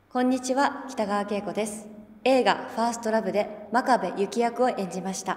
こんにちは、北川景子です。映画「ファーストラブ」で真壁由紀役を演じました。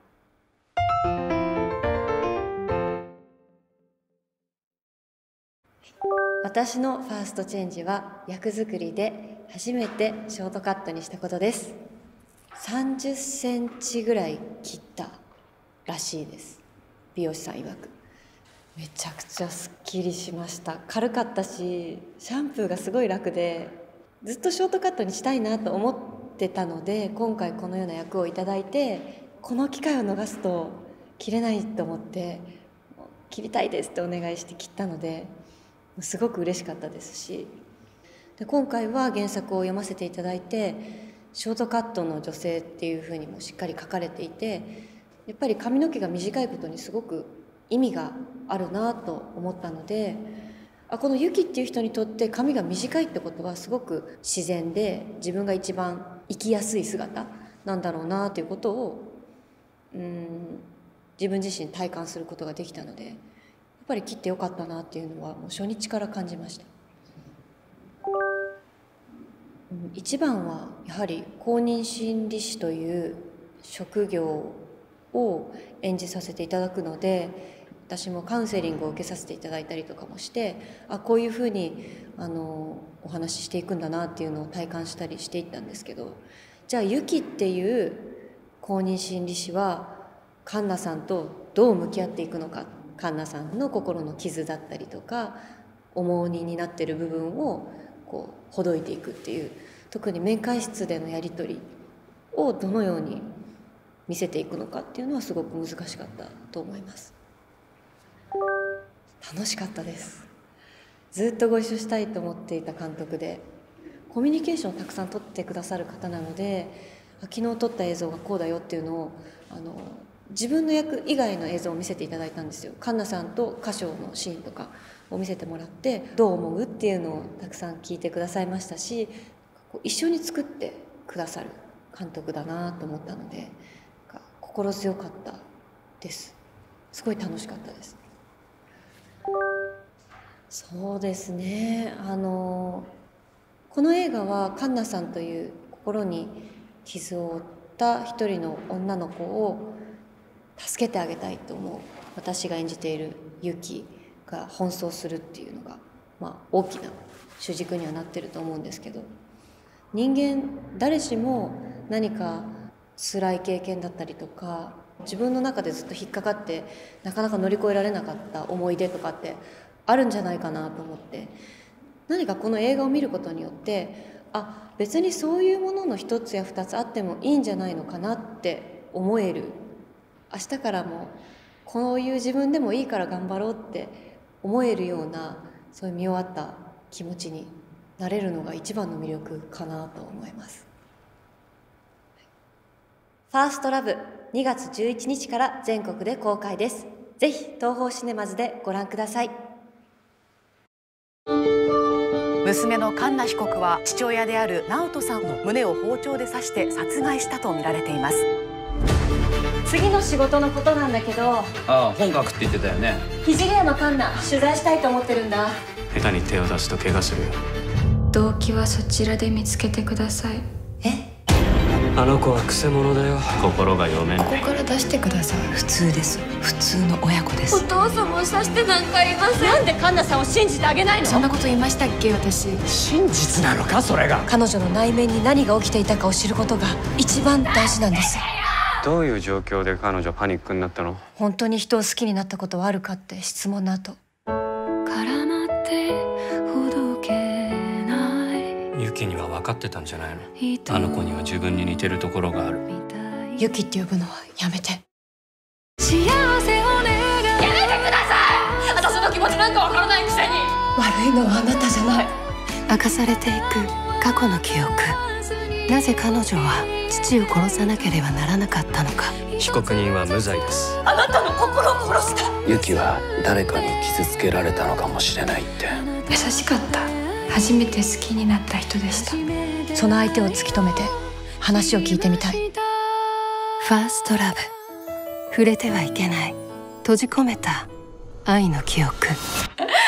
私のファーストチェンジは役作りで初めてショートカットにしたことです。30センチぐらい切ったらしいです。美容師さん曰く。めちゃくちゃすっきりしました。軽かったし、シャンプーがすごい楽で、ずっとショートカットにしたいなと思ってたので、今回このような役をいただいて、この機会を逃すと切れないと思って、切りたいですってお願いして切ったので、すごく嬉しかったですし、で今回は原作を読ませていただいて、ショートカットの女性っていうふうにもしっかり書かれていて、やっぱり髪の毛が短いことにすごく意味があるなと思ったので、このユキっていう人にとって髪が短いってことはすごく自然で、自分が一番生きやすい姿なんだろうなということを自分自身体感することができたので、やっぱり切ってよかったなっていうのはもう初日から感じました。一番はやはり公認心理師という職業を演じさせていただくので、私もカウンセリングを受けさせていただいたりとかもして、こういうふうにお話ししていくんだなっていうのを体感したりしていったんですけど、じゃあユキっていう公認心理師はカンナさんとどう向き合っていくのか、カンナさんの心の傷だったりとか重荷になっている部分をこうほどいていくっていう、特に面会室でのやり取りをどのように見せていくのかっていうのはすごく難しかったと思います。楽しかったです。ずっとご一緒したいと思っていた監督で、コミュニケーションをたくさん取ってくださる方なので、昨日撮った映像がこうだよっていうのを自分の役以外の映像を見せていただいたんですよ。カンナさんと歌唱のシーンとかを見せてもらって、どう思うっていうのをたくさん聞いてくださいましたし、一緒に作ってくださる監督だなと思ったので、心強かったです。すごい楽しかったです。そうですね、この映画はカンナさんという心に傷を負った一人の女の子を助けてあげたいと思う私が演じているユキが奔走するっていうのが、大きな主軸にはなってると思うんですけど、人間誰しも何か辛い経験だったりとか、自分の中でずっと引っかかってなかなか乗り越えられなかった思い出とかってあるんじゃないかなと思って、何かこの映画を見ることによって、別にそういうものの一つや二つあってもいいんじゃないのかなって思える、明日からもこういう自分でもいいから頑張ろうって思えるような、そういう見終わった気持ちになれるのが一番の魅力かなと思います。ファーストラブ2月11日から全国で公開です。ぜひ東宝シネマズでご覧ください。 娘のカンナ被告は父親である直人さんの胸を包丁で刺して殺害したと見られています。 次の仕事のことなんだけど、 本書くって言ってたよね。 聖屋のカンナ取材したいと思ってるんだ。 下手に手を出すと怪我するよ。 動機はそちらで見つけてください。 あの子はくせ者だよ。心が読めない。 ここから出してください。 普通です。普通の親子です。 お父様を刺してなんかいません。 なんでカンナさんを信じてあげないの？ そんなこと言いましたっけ、私。 真実なのかそれが。 彼女の内面に何が起きていたかを知ることが一番大事なんです。 どういう状況で彼女パニックになったの？ 本当に人を好きになったことはあるかって質問の後。絡まってほどけない。 ユキには分かってたんじゃないの？あの子には自分に似てるところがある。 ユキって呼ぶのはやめて。 幸せを願う。やめてください。私の気持ちなんかわからないくせに。 悪いのはあなたじゃない。 明かされていく過去の記憶。なぜ彼女は父を殺さなければならなかったのか。 被告人は無罪です。 あなたの心を殺した。 ユキは誰かに傷つけられたのかもしれないって。 優しかった。初めて好きになった人でした。その相手を突き止めて話を聞いてみたい。 ファーストラブ。触れてはいけない閉じ込めた愛の記憶。